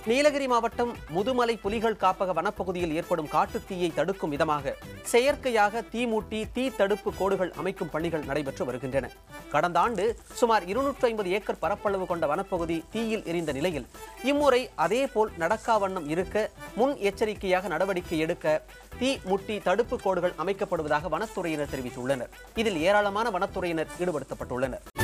நீலகிரி மாவட்டம் முதுமலை புலிகள் காப்பக வனப்பகுதியில் ஏற்படும் காட்டுத் தீயை தடுக்கும் விதமாக செயற்கையாக தீ மூட்டி தீ தடுப்பு கோடுகள் அமைக்கும் பணிகள் நடைபெற்று வருகின்றன. கடந்த ஆண்டு சுமார் 250 ஏக்கர் பரப்பளவு கொண்ட வனப்பகுதி தீயில் எரிந்த நிலையில் இம்முறை அதேபோல் நடக்கா வண்ணம் இருக்க முன் எச்சரிக்கையாக நடவடிக்கை எடுக்க தீ முட்டி தடுப்பு கோடுகள் அமைக்கப்படுவதாக வனத்துறையினர் தெரிவித்துள்ளனர். இதில் ஏராளமான வனத்துறையினர் ஈடுபடுத்தப்பட்டுள்ளனர்.